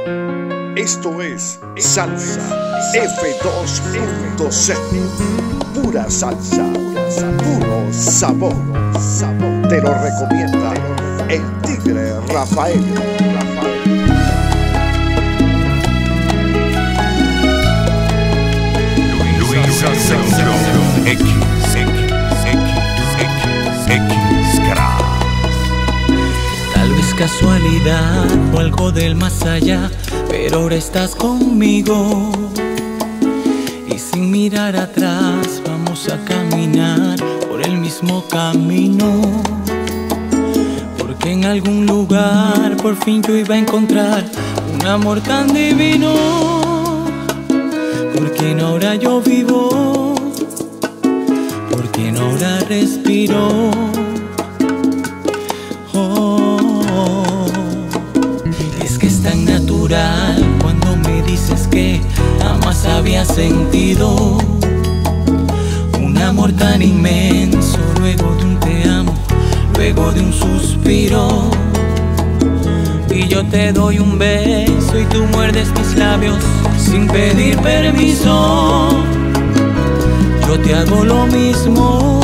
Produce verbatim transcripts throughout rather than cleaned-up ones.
Esto es Salsa F dos punto cero. Pura salsa, puro sabor. Te lo recomienda el Tigre Rafael. Luisa Centro X, X, X, X, X, Crack. Tal vez casualidad o algo del más allá, pero ahora estás conmigo. Y sin mirar atrás vamos a caminar por el mismo camino. Porque en algún lugar por fin yo iba a encontrar un amor tan divino. Porque en ahora yo vivo, porque en ahora respiro. Oh, es que es tan natural cuando me dices que jamás había sentido un amor tan inmenso. Luego de un te amo, luego de un suspiro, y yo te doy un beso y tú muerdes mis labios sin pedir permiso. Yo te hago lo mismo,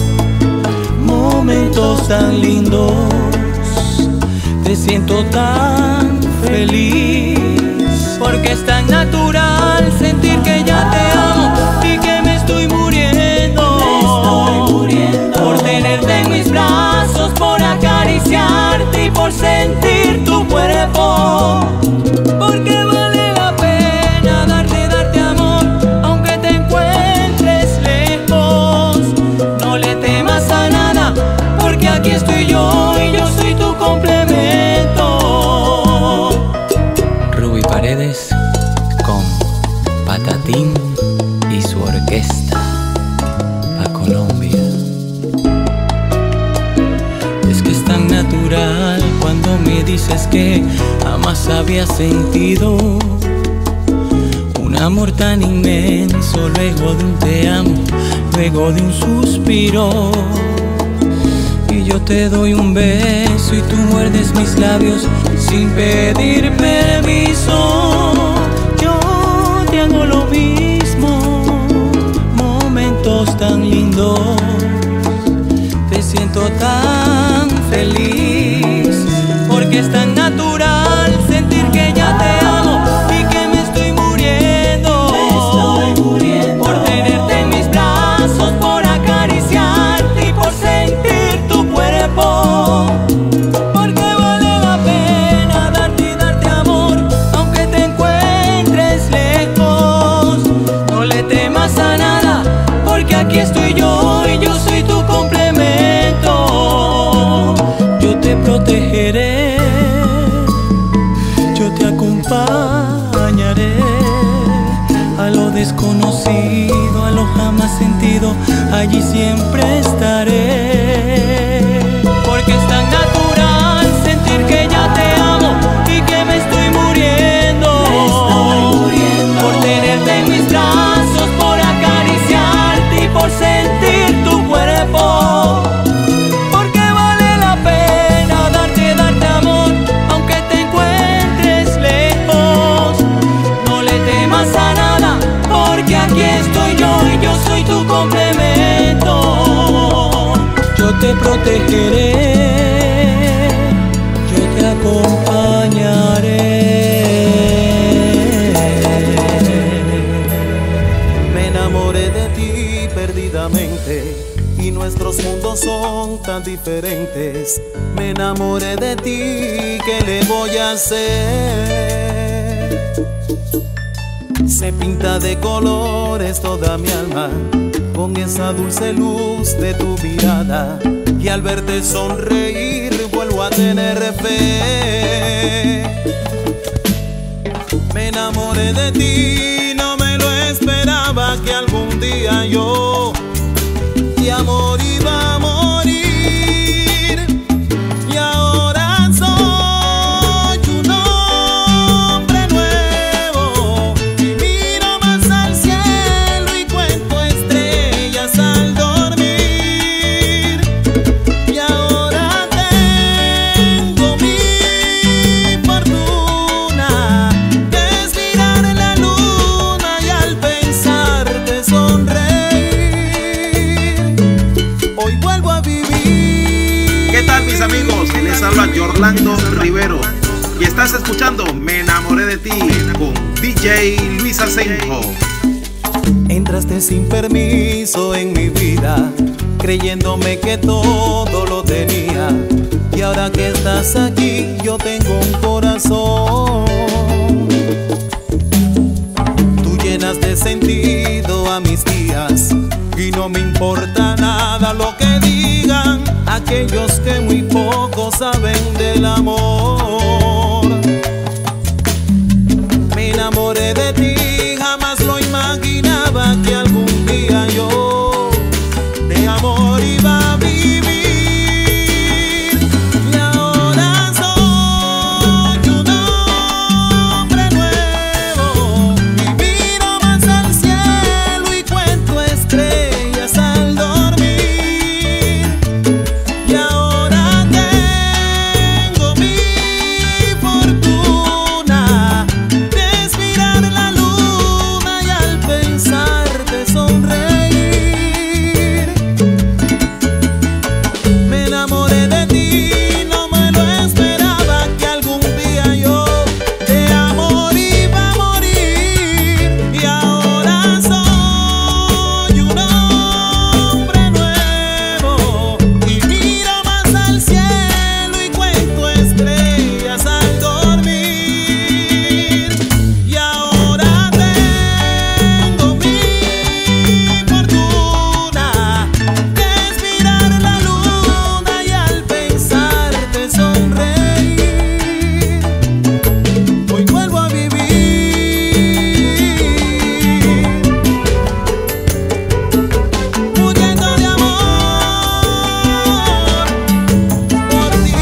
momentos tan lindos. Te siento tan feliz, porque es tan natural sentir que ya te amo y que me estoy muriendo. Me estoy muriendo por tenerte en mis brazos, por acariciarte y por sentir tu cuerpo. Porque vale la pena darte, darte amor, aunque te encuentres lejos. No le temas a nada, porque aquí estoy yo y yo soy tu complemento. Ruby Paredes con Patatín y su orquesta a Colombia. Es que es tan natural cuando me dices que jamás había sentido un amor tan inmenso. Luego de un te amo, luego de un suspiro, y yo te doy un beso y tú muerdes mis labios sin pedir permiso. Yo te hago lo mismo, momentos tan lindos. Te siento tan feliz, porque es tan natural sentir que ya te amo y que me estoy muriendo. Me estoy muriendo por tenerte en mis brazos, por acariciarte y por sentir tu cuerpo. Porque vale la pena darte y darte amor, aunque te encuentres lejos. No le temas a nada, porque aquí estoy yo y yo soy tu complemento. Yo te protegeré, yo te acompañaré a lo desconocido, a lo jamás sentido. Allí siempre estaré, porque es tan natural sentir que ya te amo y que me estoy muriendo. Me estoy muriendo por tenerte en mis brazos, por acariciarte y por sentir tu cuerpo. Porque vale la pena darte, darte amor, aunque te encuentres lejos. No le temas a nada, porque aquí estoy yo y yo soy tu complemento. Yo te protegeré, yo te acompañaré. Me enamoré de ti perdidamente y nuestros mundos son tan diferentes. Me enamoré de ti, ¿qué le voy a hacer? Se pinta de colores toda mi alma con esa dulce luz de tu mirada, y al verte sonreír vuelvo a tener fe. Me enamoré de ti, no me lo esperaba, que algún día yo de amor iba a morir. Y ahora soy un hombre nuevo y miro más al cielo y cuento estrellas al dormir. Y ahora tengo mi fortuna Orlando Rivero y estás escuchando Me Enamoré de Ti con D J Luis Asenjo. Entraste sin permiso en mi vida, creyéndome que todo lo tenía, y ahora que estás aquí yo tengo un corazón. Tú llenas de sentido a mis días y no me importa nada lo que digan aquellos que muy poco saben del amor. Me enamoré de ti, jamás lo imaginaba que algún día yo de amor iba a vivir. Y ahora soy un hombre nuevo y miro más al cielo y cuento estrellas al dormir. Y ahora tengo mi fortuna de mirar la luna y al pensarte sonreír. Me enamoré de ti, no me lo esperaba que algún día yo de amor iba a morir. Y ahora soy un hombre nuevo y miro más al cielo y cuento estrellas al dormir. Y ahora tengo mi fortuna que es mirar la luna y al pensarte sonreír. Hoy vuelvo a vivir muriendo de amor por ti.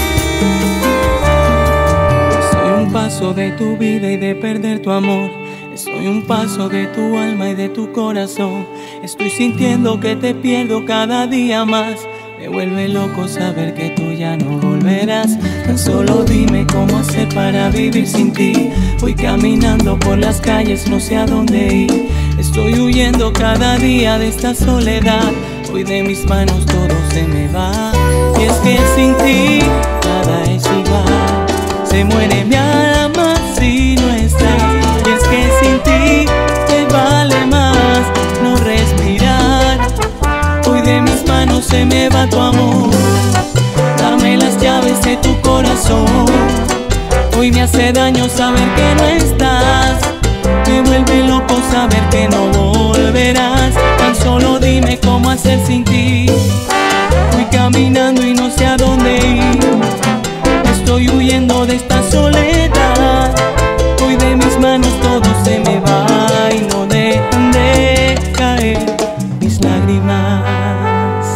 Soy un paso de tu vida y de perder tu amor. Soy un paso de tu alma y de tu corazón. Estoy sintiendo que te pierdo cada día más. Me vuelve loco saber que tú ya no volverás. Tan solo dime cómo hacer para vivir sin ti. Voy caminando por las calles, no sé a dónde ir. Estoy huyendo cada día de esta soledad. Hoy de mis manos todo se me va. Y es que sin ti nada es igual. Se muere mi alma si no estás. Y es que sin ti te vale más no respirar. Hoy de mis manos se me va tu amor. Dame las llaves de tu corazón. Hoy me hace daño saber que no estás. Me vuelve loco saber que no volverás. Tan solo dime cómo hacer sin ti. Voy caminando y no sé a dónde ir. Estoy huyendo de esta soledad. Hoy de mis manos todo se me va y no dejan de caer mis lágrimas.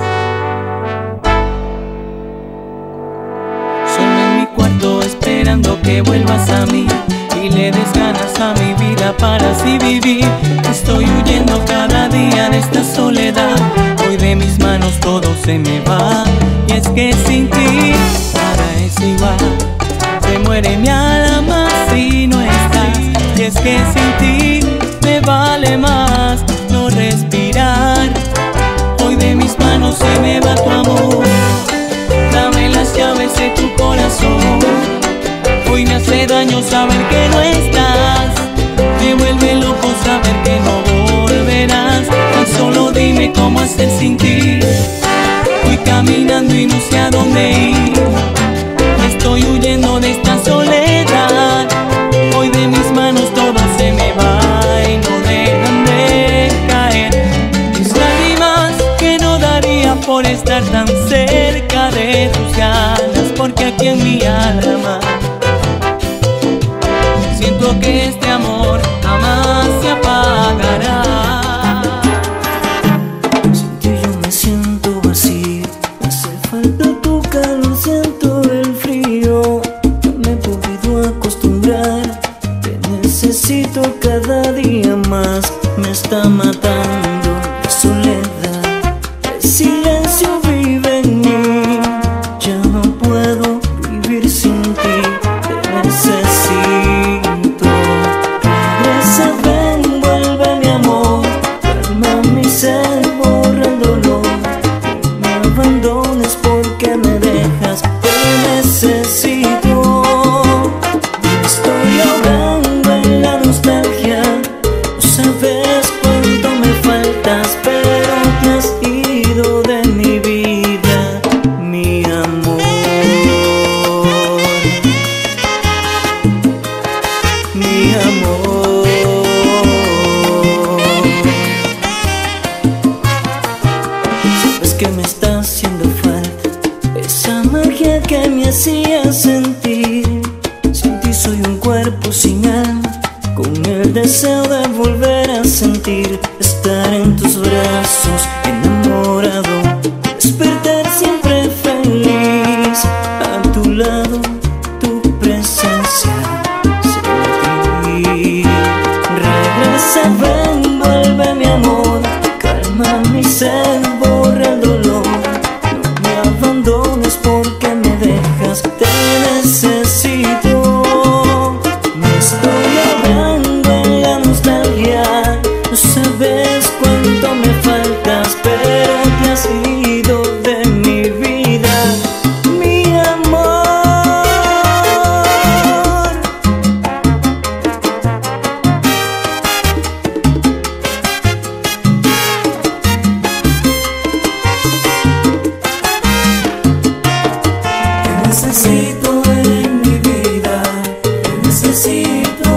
Solo en mi cuarto esperando que vuelvas a mí y le des ganas a mi vida para así vivir. Estoy huyendo cada día de esta soledad. Hoy de mis manos todo se me va. Y es que sin ti nada es igual. Se muere mi alma si no estás. Y es que sin ti me vale más no respirar. Hoy de mis manos se me va tu amor. Dame las llaves de tu corazón. Hoy me hace daño saber que no estás. Me vuelve loco saber que no volverás. Tan solo dime cómo hacer sin ti. Voy caminando y no sé a dónde ir. Estoy huyendo de esta soledad. Hoy de mis manos todo se me va y no dejan de caer mis lágrimas que no daría por estar tan cerca de tus ganas. Porque aquí en mi alma siento que este amor jamás se apagará. Sin ti yo me siento vacío. Me hace falta tu calor, siento el frío. No me he podido acostumbrar. Te necesito cada día más. Me está matando la soledad. El silencio vive en mí. Ya no puedo vivir sin ti. Te necesito. Regresa, ven, vuelve mi amor. Calma mi ser, borra el dolor. No me abandones porque me dejas. Te necesito. mi amor. Sabes que me está haciendo falta esa magia que me hacía sentir. Sin ti soy un cuerpo sin alma, con el deseo de volver a sentir. Estar en tus brazos enamorado, despertar siempre feliz. A tu lado, tu presencia, sentir. Regresa, ven, vuelve mi amor, calma mi sed, borra el dolor. No me abandones porque me dejas, te necesito. Me estoy ahogando en la nostalgia, no sabes cuánto me faltas, pero te has ido de mi vida, mi amor. Te necesito en mi vida, te necesito.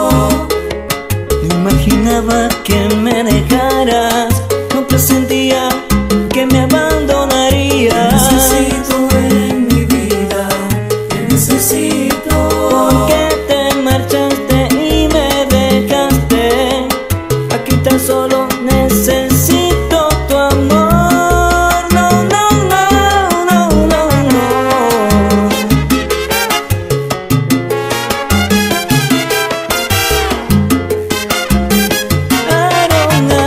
No imaginaba que me dejaras, no presentía que me abandonarías. Te necesito en mi vida, te necesito. Porque te marchaste y me dejaste, aquí tan solo necesito tu amor. No, no, no, no, no, no. I don't know.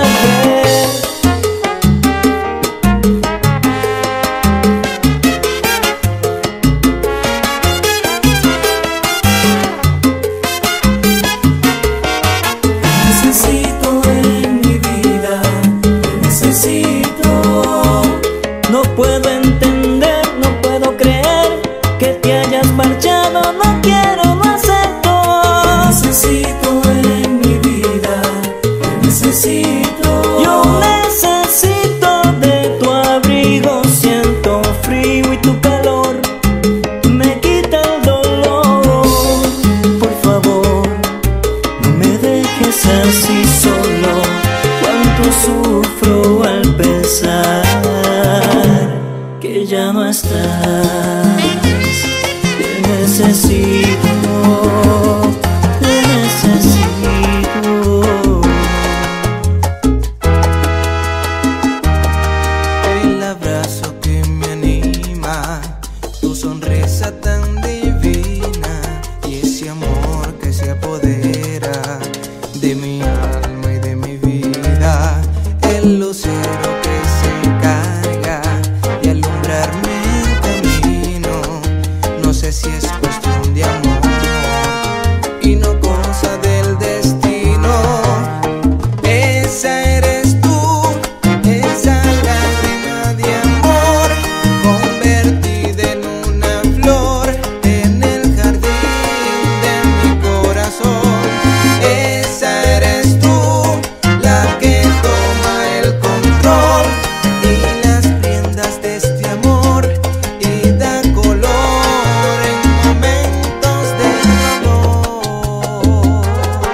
Necesito en mi vida, te necesito. No puedo entender, no puedo creer que te hayas marchado, no quiero, no acepto. Te necesito en mi vida, te necesito. Yo necesito de tu abrigo, siento frío y tu calor me quita el dolor. Por favor, no me dejes así solo, cuánto sufro al pensar que ya no estás. Te necesito, te necesito. El abrazo que me anima, tu sonrisa tan divina y ese amor que se apodera de mi alma y de mi vida. El lucero que se encarga de alumbrarme el camino. No sé si es cuestión de amor y no cosa del destino. Esa eres tú, esa lágrima de amor, convertida en una flor en el jardín de mi corazón. Esa eres tú, la que toma el control y las riendas de este amor y da color en momentos de dolor.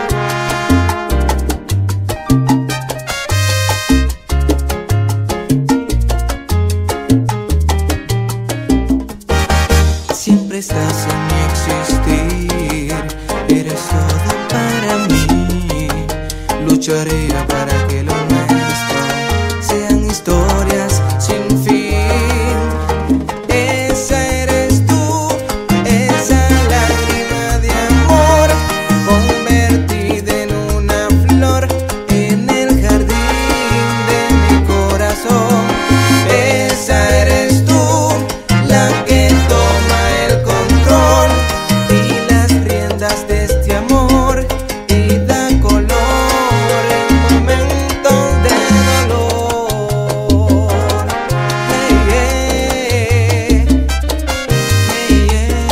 Siempre estás en mi existir, eres todo para mí. Lucharé para que lo nuestro sean historias sin fin. Esa eres tú, esa lágrima de amor, convertida en una flor en el jardín de mi corazón. Esa eres tú, la que toma el control y las riendas de este amor y da color en momentos de dolor. Hey, yeah. Hey,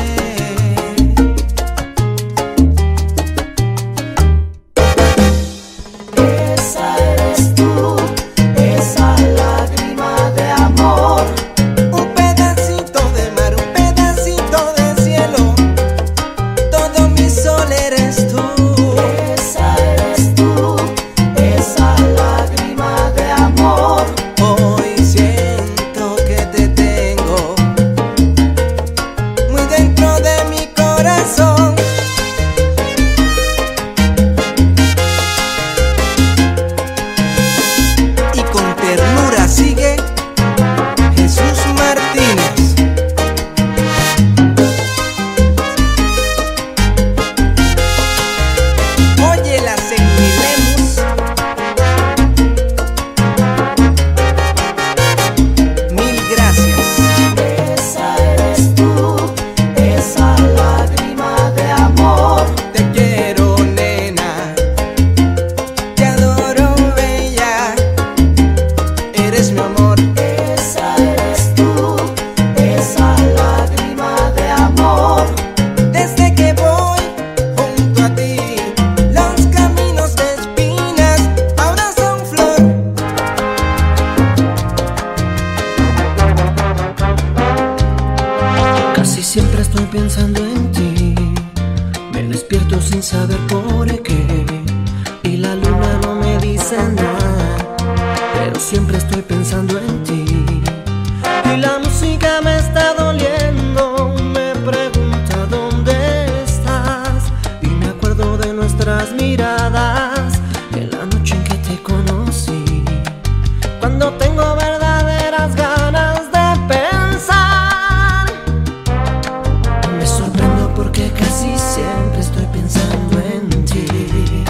yeah. Esa eres tú, esa lágrima de amor. Un pedacito de mar, un pedacito de cielo, todo mi sol eres tú. despierto sin saber por qué, y la luna no me dice nada, pero siempre estoy pensando en ti. Y la música me está doliendo, me pregunta dónde estás, y me acuerdo de nuestras miradas en la noche en que te conocí. Cuando tengo verdaderas ganas de pensar, me sorprendo porque casi siempre estoy pensando en ti.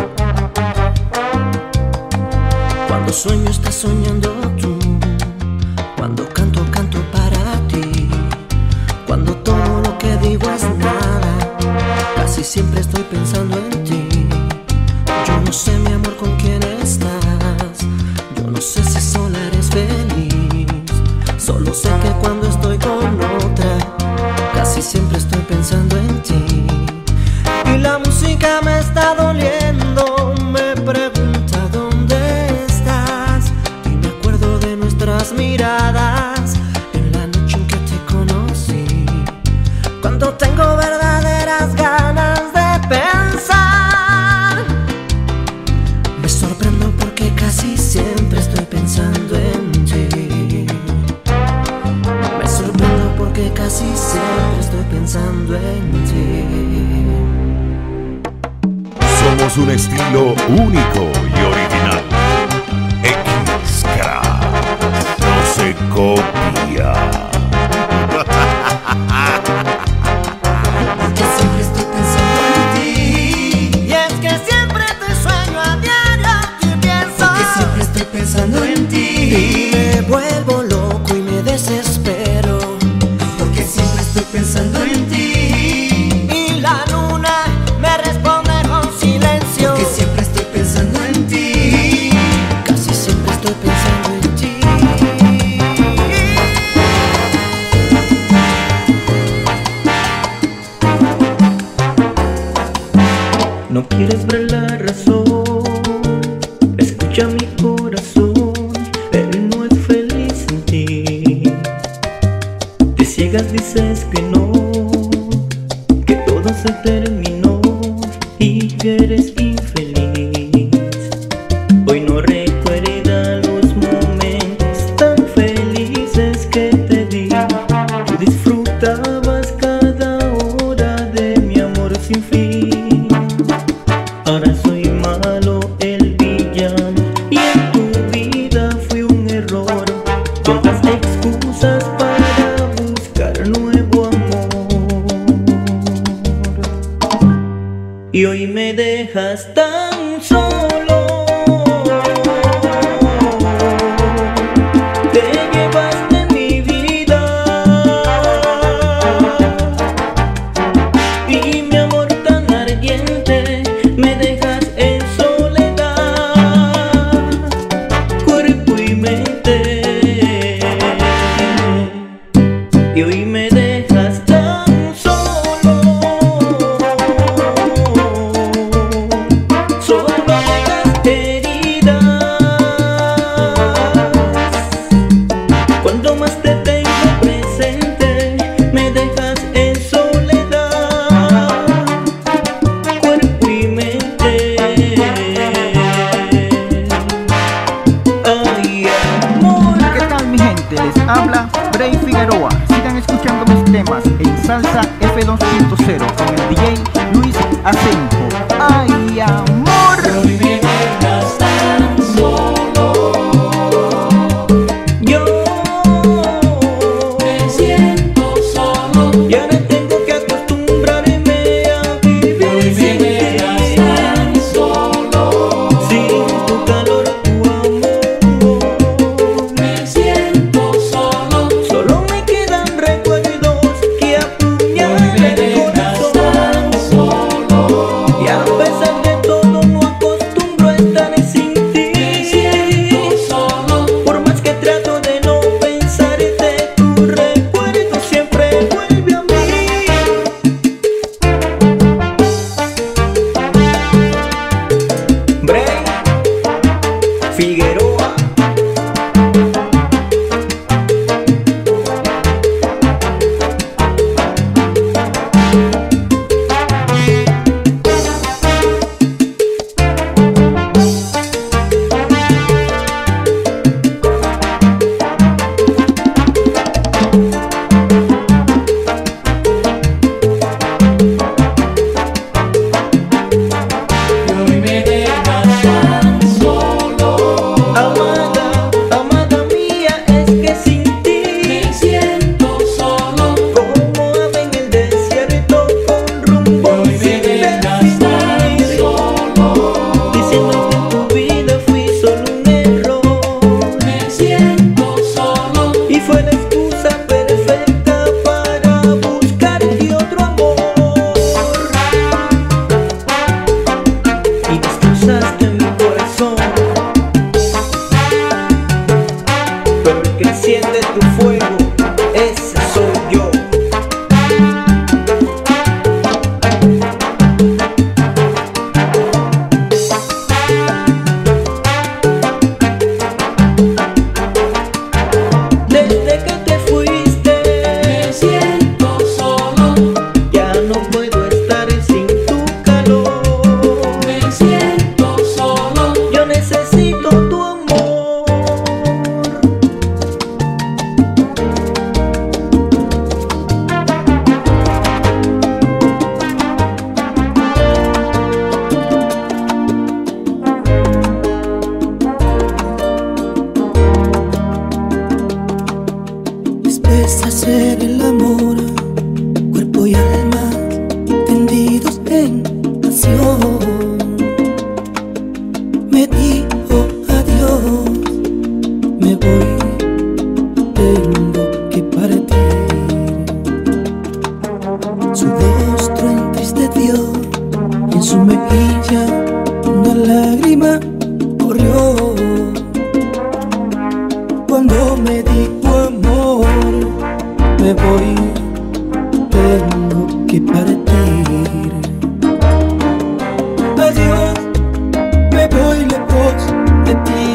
Cuando sueño estás soñando tú, cuando canto canto para ti, cuando todo lo que digo es nada, casi siempre estoy pensando en ti. Yo no sé, mi amor, con quién estás, yo no sé si sola eres feliz, solo sé que cuando estoy con otra, casi siempre estoy pensando en ti. Y la música me está doliendo, me pregunta dónde estás, y me acuerdo de nuestras miradas en la noche en que te conocí. Cuando tengo verdaderas ganas de pensar, me sorprendo porque casi siempre estoy pensando en ti. Me sorprendo porque casi siempre estoy pensando en ti. Somos un estilo único y original. X-Craft no se copia. Porque siempre estoy pensando en ti, y es que siempre te sueño a diario y pienso. Porque siempre estoy pensando en ti, y me vuelvo loco y me desespero, porque siempre estoy pensando en ti. Y la luna me responde con silencio, porque siempre estoy pensando en ti. Casi siempre estoy pensando en ti. No quieres ver la razón, escucha mi corazón, él no es feliz sin ti. Te ciegas, dices que no, que todo se terminó y que eres infeliz. Hoy no recuerda los momentos tan felices que te di. Tú disfrutabas cada hora de mi amor sin fin. Ahora soy malo, el villano, y en tu vida fui un error. Tontas excusas para buscar nuevo amor. Y hoy me dejas tan solo, te llevas de mi vida, y mi amor tan ardiente me dejas en soledad, cuerpo y mente. Y hoy me dejas tan solo, solo dejas heridas. Cuando más te tengo presente, me dejas en soledad, cuerpo y mente. Ay, amor. ¿Qué tal, mi gente? Les habla Bray Figueroa. Sigan escuchando mis temas en Salsa F dos punto cero con el D J Luis Asenjo. ¡Ay, amor! Hoy me dejas tan solo, Yo me siento solo. y ahora tengo que acostumbrarme a vivir Hoy me sin dejas ti, tan solo, sin tu calor, tu amor. me siento solo. Solo me quedan recuerdos que Hoy apuñalan me el dejas corazón. tan solo, En su mejilla una lágrima corrió cuando me dijo amor, me voy, tengo que partir. Adiós, me voy lejos de ti.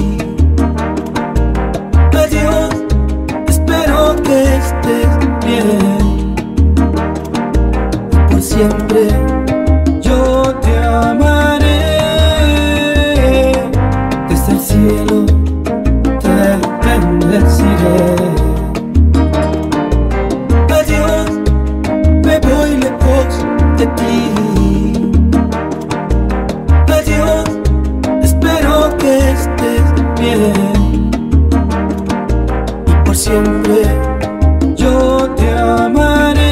Adiós, espero que estés bien. Por siempre yo te amaré, desde el cielo te bendeciré. Adiós, me voy lejos de ti. Adiós, espero que estés bien. Y por siempre yo te amaré,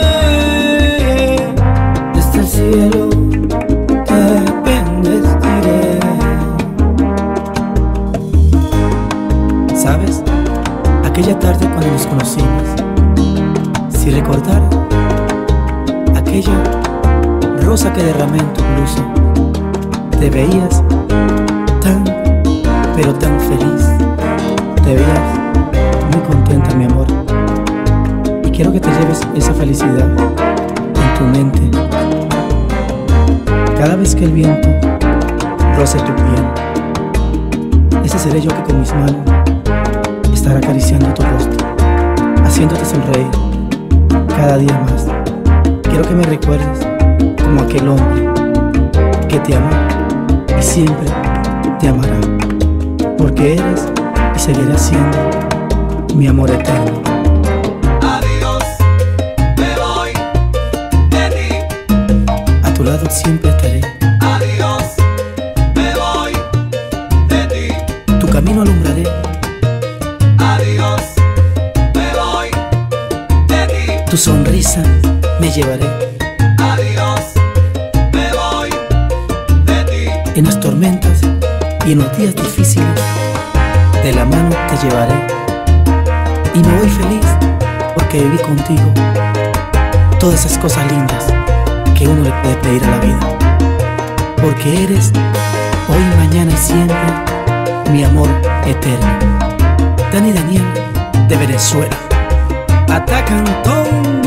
desde el cielo te bendeciré. ¿Sabes? Aquella tarde cuando nos conocimos, si recordar aquella rosa que derramé en tu blusa, te veías tan, pero tan feliz. Te veías muy contenta, mi amor. Y quiero que te lleves esa felicidad en tu mente. Cada vez que el viento roce tu piel, ese seré yo que con mis manos estará acariciando tu rostro, haciéndote sonreír cada día más. Quiero que me recuerdes como aquel hombre que te amó y siempre te amará, porque eres y seguirás siendo mi amor eterno. Adiós, me voy de ti. A tu lado siempre estaré. Adiós, me voy de ti. Tu camino alumbraré. Adiós, me voy de ti. Tu sonrisa me llevaré. Adiós, me voy de ti. En las tormentas y en los días difíciles, de la mano te llevaré. Y me voy feliz porque viví contigo todas esas cosas lindas que uno le puede pedir a la vida. Porque eres hoy, mañana y siempre mi amor eterno. Dani Daniel de Venezuela. Atacantón.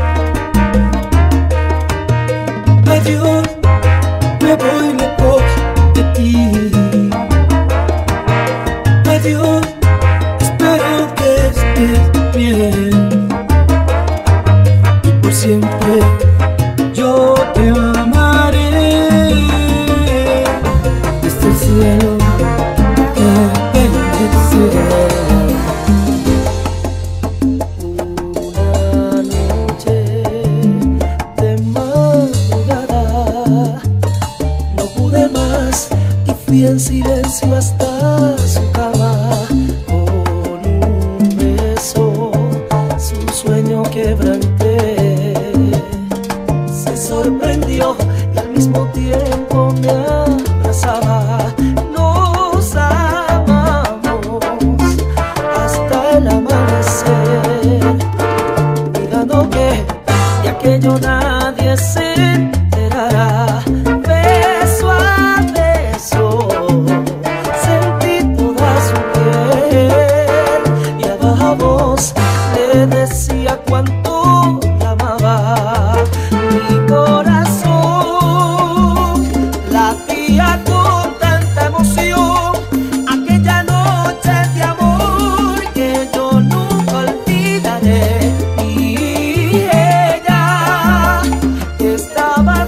Adiós, me voy lejos de ti. Adiós, espero que estés bien. Y por siempre yo te amaré, desde el cielo te bendeciré. Una noche de madrugada no pude más y fui en silencio hasta su cama. Con un beso su sueño quebranté. Se sorprendió y al mismo tiempo me abrazaba. Nos amamos hasta el amanecer, cuidando que de aquello nadie se enterara. Beso a beso sentí toda su piel y a baja voz le decía cuánto la amaba. Mi corazón latía con tanta emoción aquella noche de amor que yo nunca olvidaré. Y ella que estaba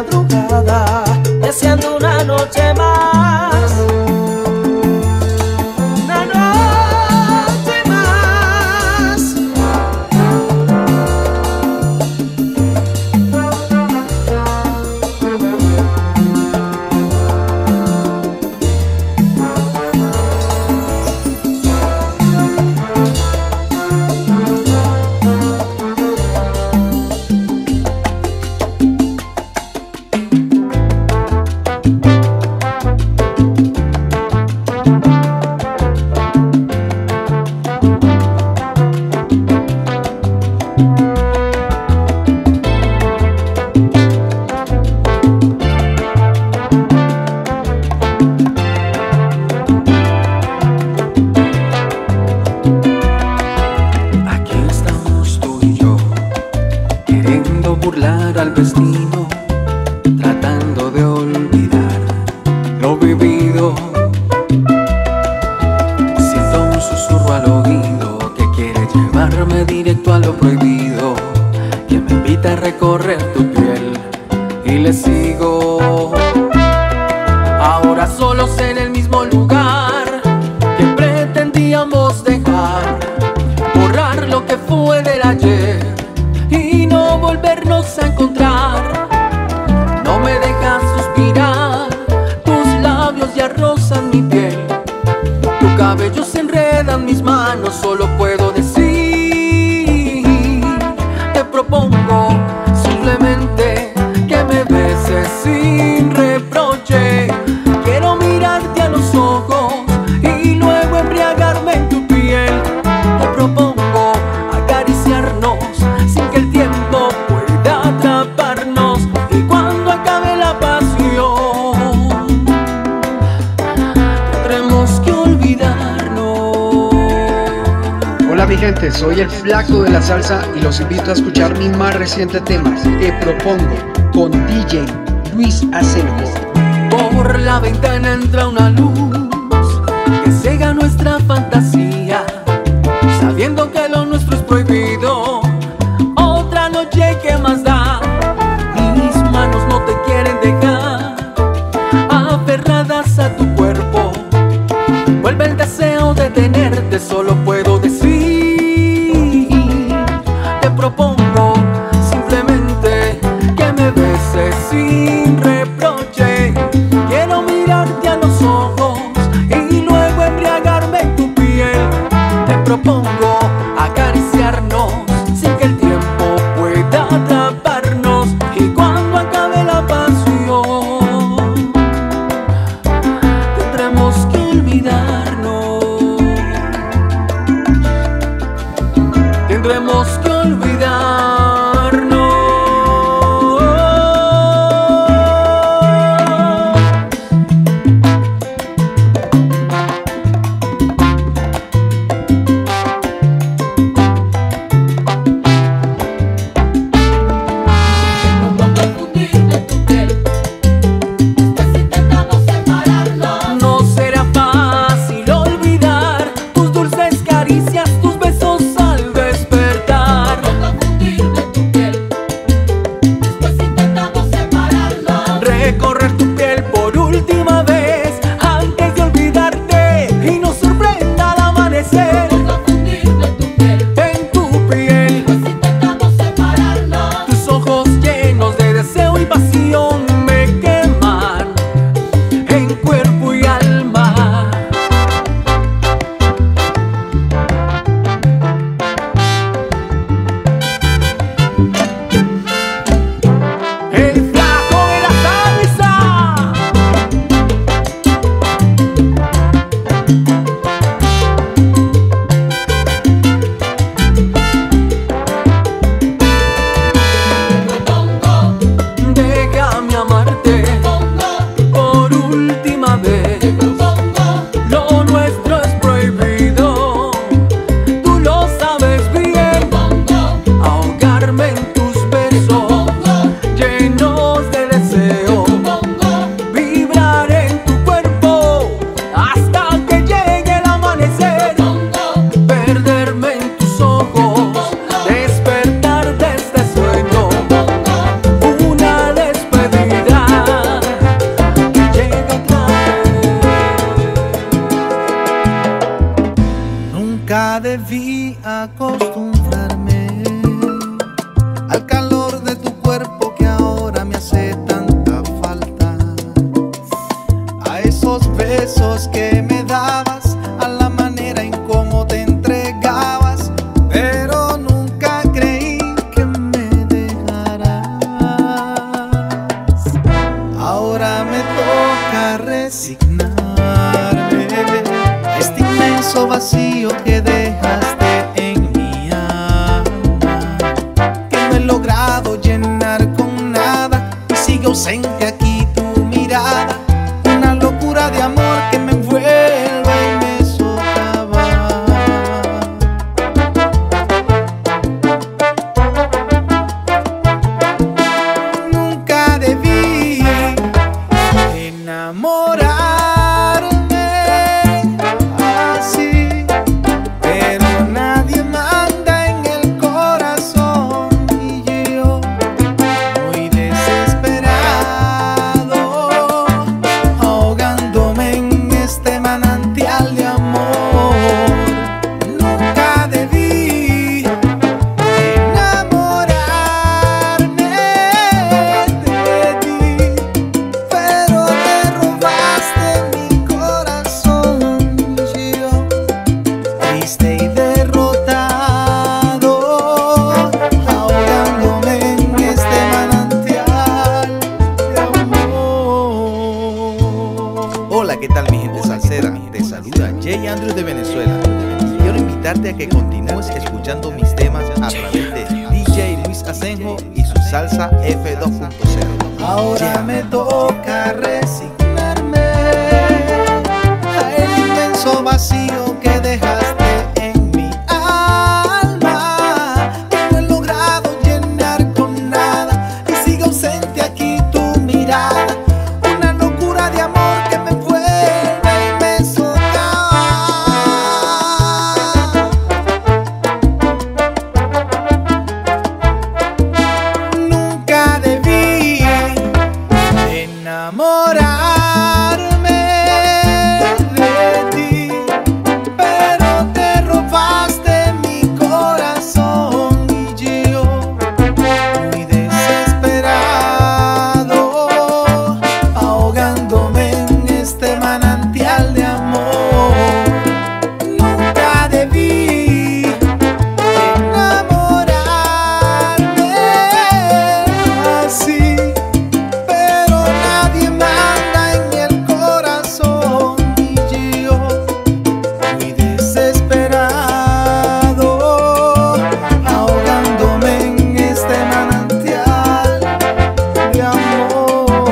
madrugada, deseando una noche más. Una noche más. Burlar al destino, tratando de olvidar lo vivido. Siento un susurro al oído que quiere llevarme directo a lo prohibido, que me invita a recorrer tu piel y le sigo. Ahora solos en el mismo lugar que pretendíamos dejar, borrar lo que fue del ayer y no volvernos a encontrar. No me dejas suspirar, tus labios ya rozan mi piel, tu cabello se enreda en mis manos. Solo puedo decir, te propongo simplemente que me beses sin reproche. Quiero mirarte a los ojos y luego embriagarme en tu piel. Te propongo acariciarnos sin que el tiempo pueda atraparnos, y cuando acabe la pasión tendremos que olvidarnos. Hola mi gente, soy el Flaco de la Salsa y los invito a escuchar mi más reciente tema, Te Propongo, con D J Luis Asenjo. Por la ventana entra una luz que cega nuestra fantasía, sabiendo que lo nuestro es prohibido. Otra noche, ¿qué más da? Mis manos no te quieren dejar, aferradas a tu cuerpo. Vuelve el deseo de tenerte, solo puedo decir, te propongo simplemente que me beses sin reproche. Quiero mirarte a los ojos y luego embriagarme en tu piel. Te propongo acariciarnos debí acostumbrarme al calor de tu cuerpo que ahora me hace tanta falta, a esos besos que me dabas, a la manera en cómo te entregabas, pero nunca creí que me dejarás. Ahora me toca resignarme a este inmenso vacío que dejaste en mi alma, que no he logrado llenar con nada y sigue ausente aquí tu mirada, una locura de amor que me envuelve y me socava. Nunca debí enamorarme así, pero nadie manda en el corazón y yo muy desesperado, ahogándome en este manantial de amor. Nunca debí enamorarme de ti, pero te robaste mi corazón y yo, triste y derrotado, ahogándome en este manantial de amor. Hola, ¿qué tal mi gente salsera? Te saluda Jay Andrews de Venezuela. Quiero invitarte a que continúes escuchando mis temas a través de D J Luis Asenjo y su salsa F dos punto cero. Ahora me toca resignarme a el inmenso vacío que dejaste en mi alma, que no he logrado llenar con nada y sigue ausente aquí tu mirada, una locura de amor que me envuelve y me socava. Nunca debí enamorarme de ti, pero te robaste mi corazón y yo muy desesperado, ahogándome en este manantial de amor. Nunca debí enamorarme así, pero nadie manda en el corazón y yo muy desesperado, ahogándome en este manantial de amor.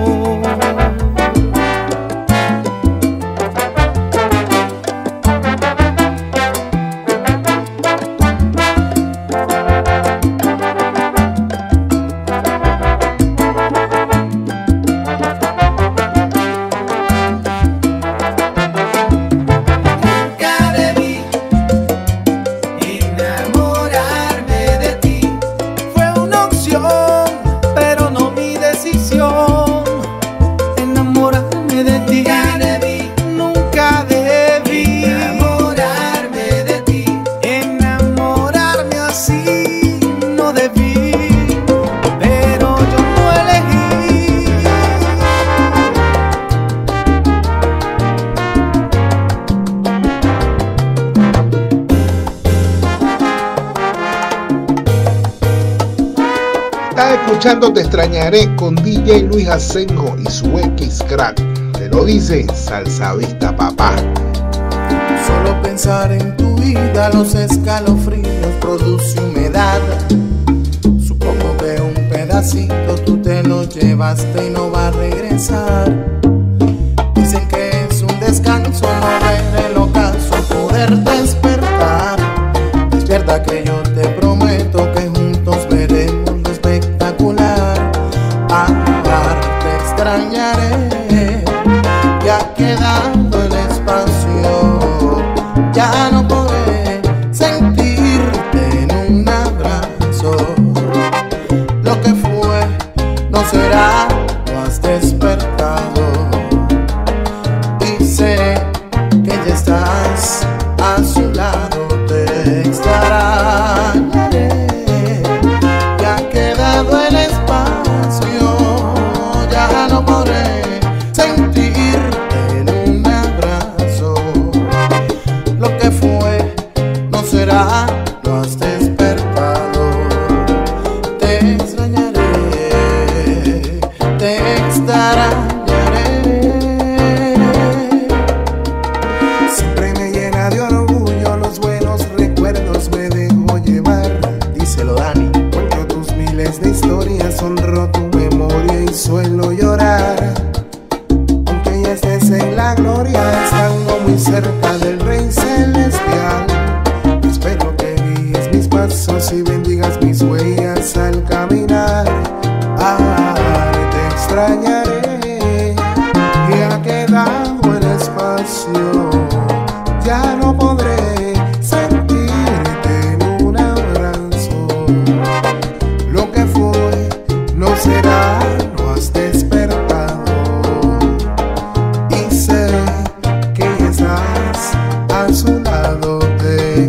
Nunca debí enamorarme de ti, fue una opción, pero no mi decisión. Enamorarme de ti, nunca debí enamorarme de ti, enamorarme así no debí, pero yo no elegí. Estás escuchando Te Extrañaré con D J Luis Asenjo y su X Crack. Te lo dice Salsa Vista Papá. Solo pensar en tu vida, los escalofríos produce humedad. Supongo que un pedacito tú te lo llevaste y no va a regresar. Dicen que es un descanso no ver el ocaso, poder despertar. Despierta que yo te prometo que juntos veremos lo espectacular. Amar, te extrañaré, ya quedando el espacio, ya no podré sentirte en un abrazo. Lo que fue no será, no has despertado y sé que ya estás a su lado. Te extrañaré. Siempre me llena de orgullo, los buenos recuerdos me dejo llevar. Díselo, Dani. Cuento tus miles de historias, honro tu memoria y suelo llorar. Aunque ya estés en la gloria, estando muy cerca del Rey Celestial, espero que guíes mis pasos y bendigas mis huellas al caminar. Ah, te extrañaré, y ha quedado el espacio, ya no podré sentirte en un abrazo. Lo que fue no será, no has despertado, y sé que ya estás a su lado. Te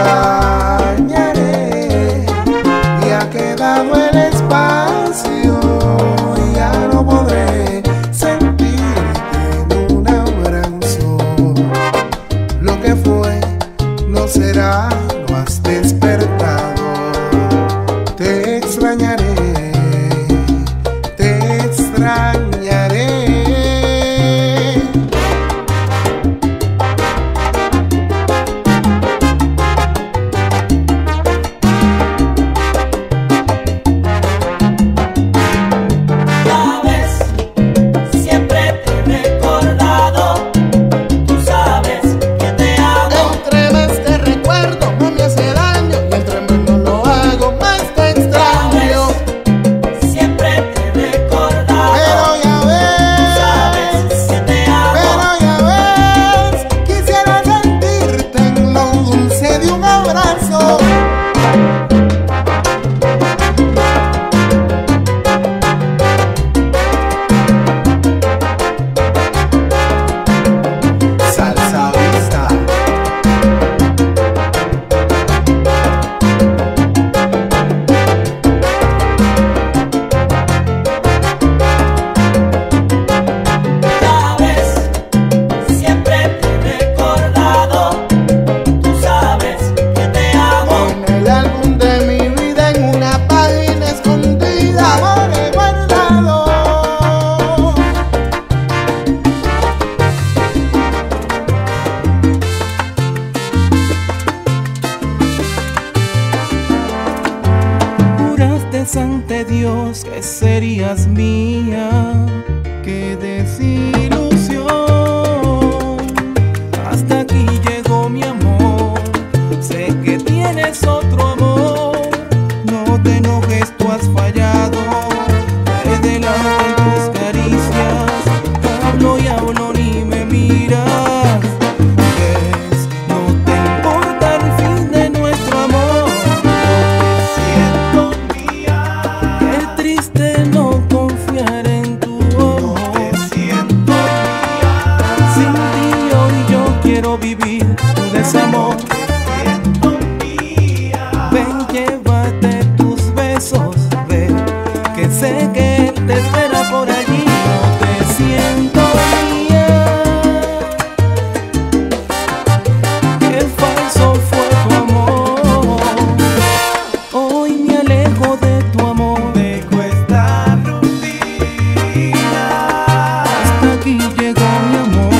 extrañaré, y ha quedado el espacio, ya no podré sentirte en un abrazo. Lo que fue no será, no has despertado. Te extrañaré, te extrañaré. Ante Dios que serías mía, qué desilusión. Hasta aquí llegó mi amor, sé que tienes otro amor. No te enojes, tú has fallado, cae delante de tus caricias. Hablo y hablo, ni me miras. Vivir tu desamor, ven, llévate tus besos, ven, que sé que te espera por allí. No te siento mía, que falso fue tu amor. Hoy me alejo de tu amor, dejo esta rutina. Hasta aquí llegó mi amor.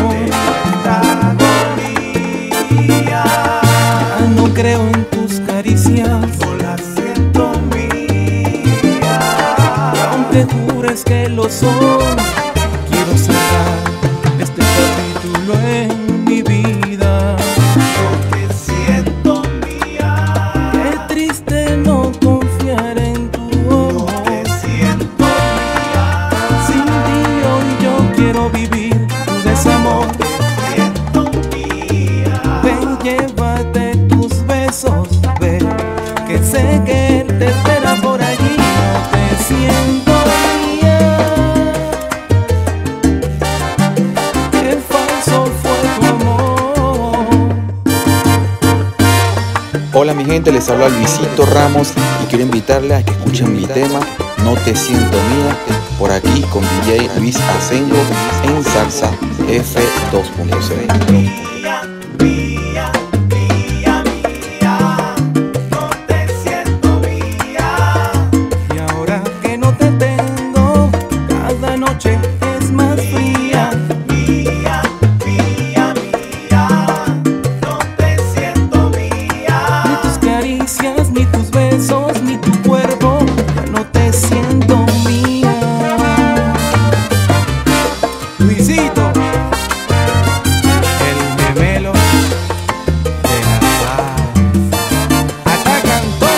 No creo en tus caricias, no las siento mía. Aunque jures que lo son, quiero cerrar este capítulo en mi vida. No te siento mía, qué triste no confiar en tu amor. No te siento mía, sin ti hoy yo quiero vivir tu desamor. Te siento mía, ven, llévate tus besos, ven, que sé que él te espera por allí. No te siento mía, qué falso fue tu amor. Hola mi gente, les habla Luisito Ramos y quiero invitarles a que escuchen mi tema No te siento mía, por aquí con D J Luis Asengo en Salsa F dos punto cero. Y ahora que no te tengo, cada noche eres más fría. Mía, mía, mía, no te siento mía. Ni tus caricias, ni tus besos, ni tu cuerpo, ya no te siento mía. Luisito, el memelo de la salsa. Acá cantó.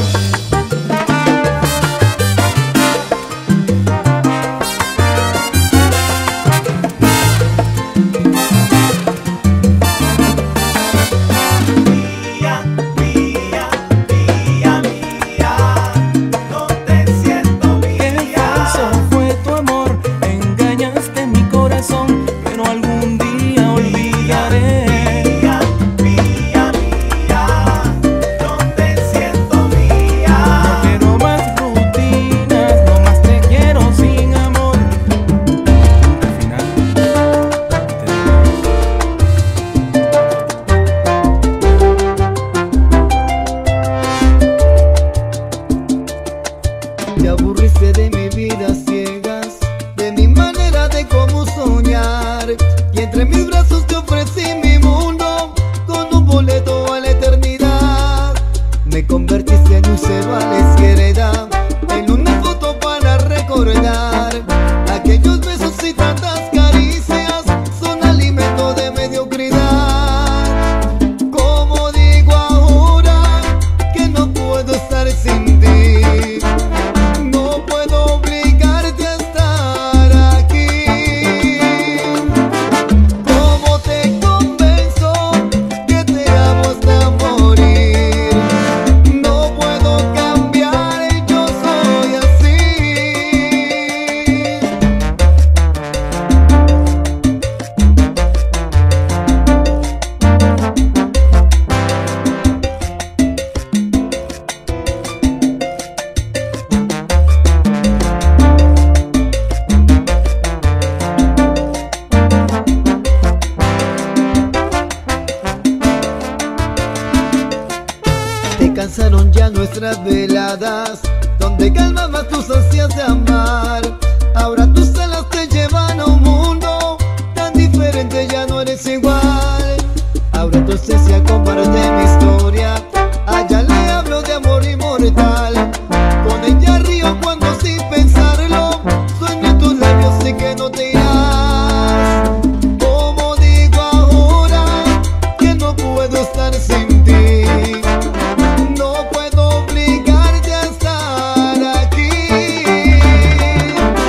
Mía, mía, mía, mía, no te siento Qué mía. falso fue tu amor, engañaste mi corazón, pero algún día olvidaré. Mía, mía, mía, no te siento mía. No quiero más rutinas, no más te quiero sin amor. Al final, te Te aburriste de mi vida ciegas, de mi manera de cómo soñar. Y entre mis brazos te ofrecí mi mundo con un boleto a la eternidad. Me convertiste en un cero a la izquierda, en una foto para recordar. Aquellos besos y tantas caricias son alimento de mediocridad. Como digo ahora que no puedo estar sin ti, no puedo obligarte a estar aquí. ¿Cómo te convenzo que te amo hasta morir? No puedo cambiar, yo soy así. Te cansaron ya nuestras veladas, donde calmabas tus ansias de amar. Ahora tus alas te llevan a un mundo tan diferente, ya no eres igual. Ahora tu esencia comparte mi historia, allá le hablo de amor inmortal. Con ella río cuando sin pensarlo sueño en tus labios y que no te irás. Como digo ahora que no puedo estar sin ti, no puedo obligarte a estar aquí.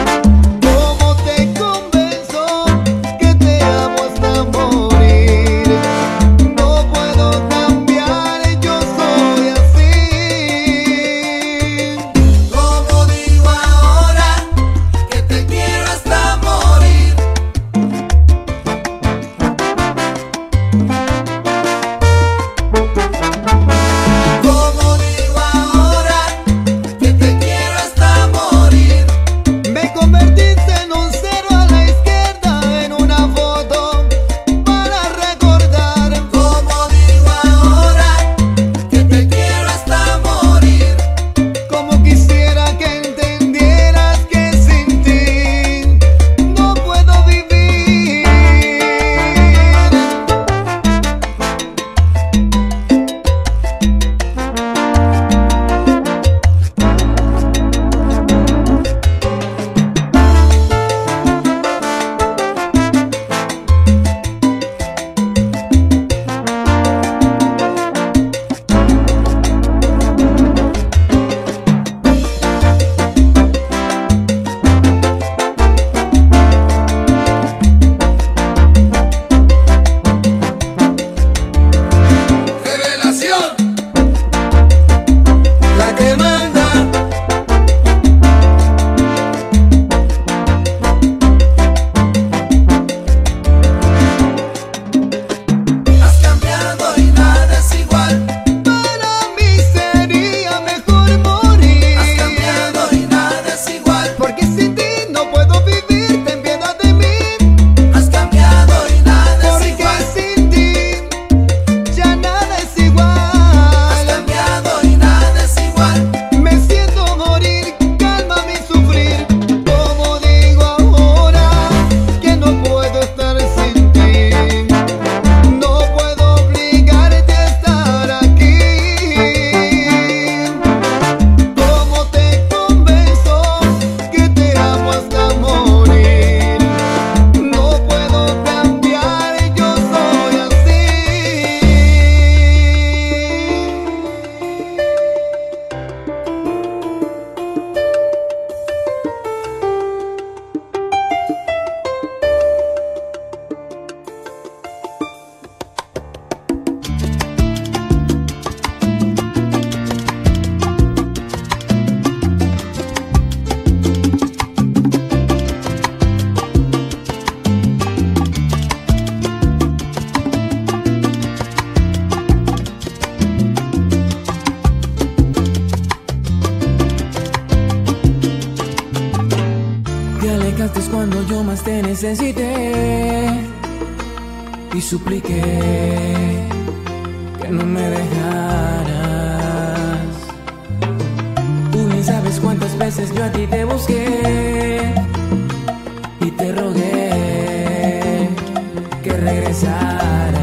yo más te necesité y supliqué que no me dejaras. Tú ni sabes cuántas veces yo a ti te busqué y te rogué que regresaras.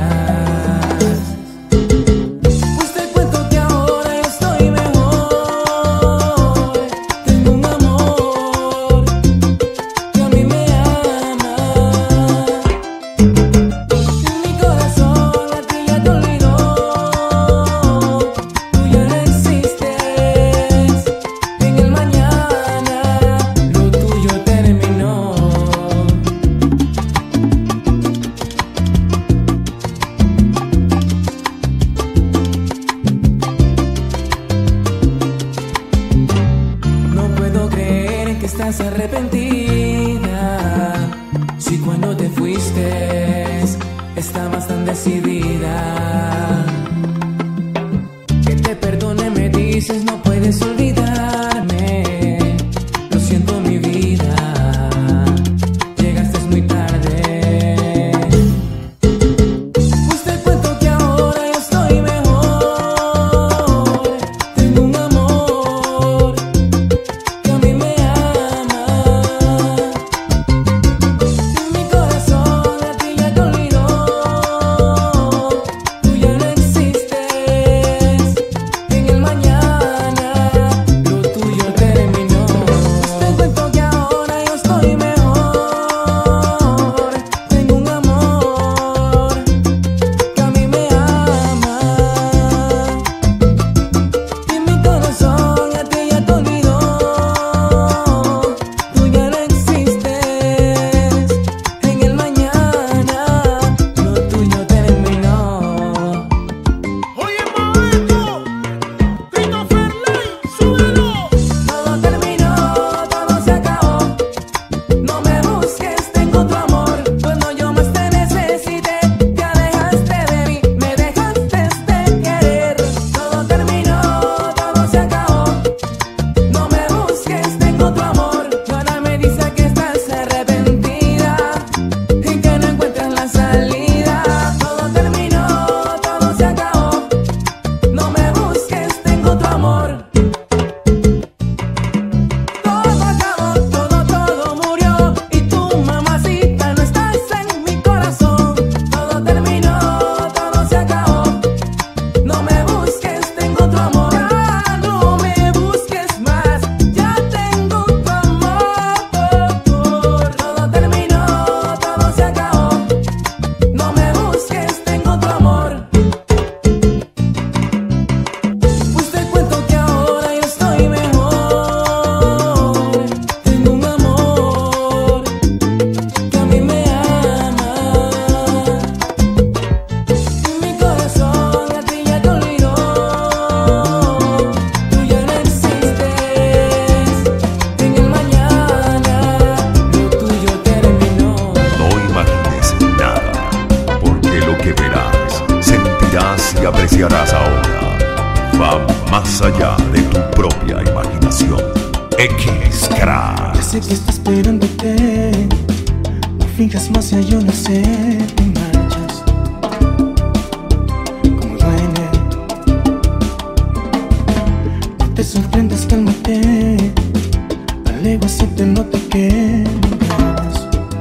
Pues te cuento que ahora yo estoy mejor. Tengo un amor que a mí me ama. Mi corazón a ti ya te olvidó. Tú ya no existes. En el mañana lo tuyo terminó. No puedo creer que estás arrepentida. Si cuando te fuiste estabas tan decidida. Que te perdone me dices, no puedes olvidarme. Lo siento mi vida, llegaste muy tarde. Pues te cuento que ahora yo estoy mejor. Tengo un amor que a mí me ama. Mi corazón a ti ya te olvidó. Tú ya no existes. En el mañana lo tuyo terminó. Te cuento que ahora yo estoy mejor. Tengo un amor que a mí me ama. Y mi corazón a ti ya te olvidó. Tú ya no existes. En el mañana lo tuyo terminó. Oye, momento, Tito Ferley, súbelo. Todo terminó, todo se acabó. No me busques, tengo tu amor. Cuando yo más te necesité, te alejaste de mí, me dejaste de querer. Todo terminó, todo se acabó. No me busques, tengo tu amor. Y ahora me dice que estás arrepentida y que no encuentras la salida. Todo terminó, todo se acabó. No me busques, tengo tu amor. Todo acabó, todo, todo murió. Y tu mamacita no estás en mi corazón. Todo terminó, todo se acabó. No me busques, tengo tu amor. Ya no me busques más, ya tengo tu amor. Todo terminó, todo se acabó. No me busques, tengo tu amor. Pues te cuento que ahora yo estoy mejor. Tengo un amor que a mí me ama. Mi corazón a ti ya te olvidó. Tú ya no existes. En el mañana lo tuyo terminó. No imagines nada, porque lo que verás, sentirás y apreciarás ahora va más allá de tu propia imaginación. X-Crack. Ya sé que está esperándote. No finjas más, ya yo no sé. Te marchas como duele. No te sorprendas, cálmate. Aléguate, no te quedas.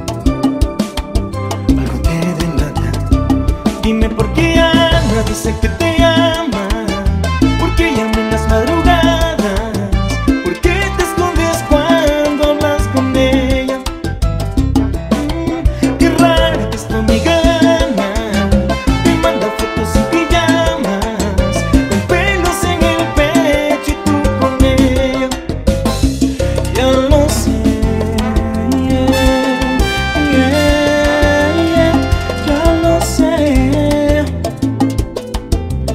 Algo te delata. Dime por qué ama, dice que te ama. ¿Por qué llama en las madrugadas? ¿Por qué te escondes cuando hablas con ella? Mm, Qué rara que es tu amiga Ana. Te manda fotos en pijamas, con pelos en el pecho y tú con ella. Ya lo sé, yeah, yeah, yeah, ya lo sé.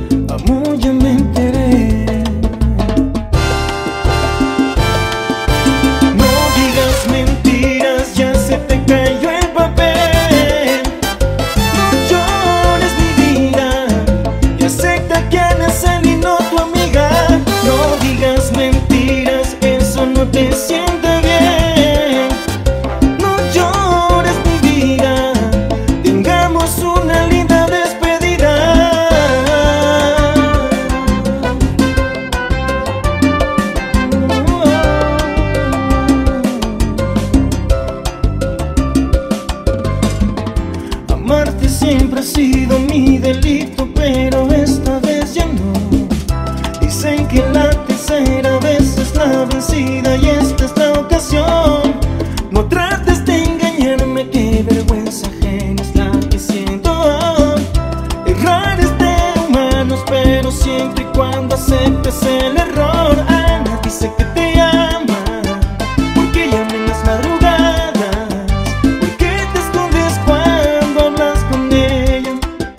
sido mi delito, pero esta vez ya no. Dicen que la tercera vez es la vencida y esta es la ocasión. No trates de engañarme, que vergüenza ajena es la que siento. Errar es de humanos, pero siempre y cuando aceptes el error. Ana dice que te ama, porque llama en las madrugadas, porque te escondes cuando hablas con ella.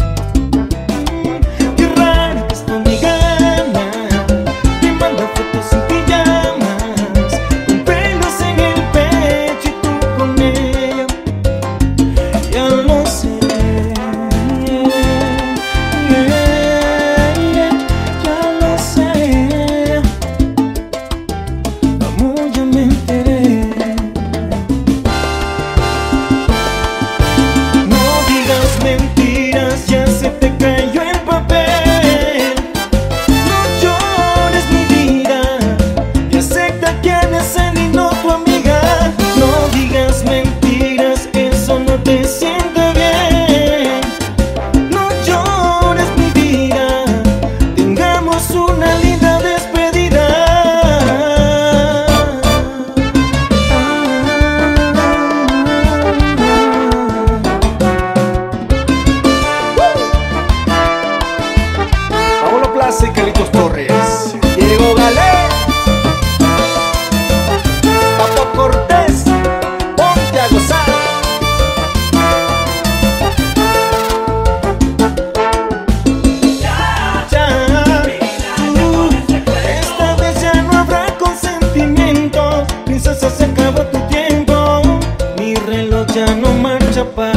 Qué rara que es tu amiga Ana, que manda fotos sin pijamas, con pelos en el pecho y tú con ella. Ya lo sé, ya lo sé. Vamos, ya me enteré. No digas mentiras, ya se te cayó el papel. No llores, mi vida, y acepta quién es él y no tu amiga. No digas mentiras, eso no te siente bien. No llores, mi vida, tengamos una linda despedida. Paolo Plaza y Carlitos Torres, Diego Galé, Papo Cortés, ponte a gozar. Ya, uh, esta vez ya no habrá consentimiento. Princesa, se acabó tu tiempo. Mi reloj ya no marcha para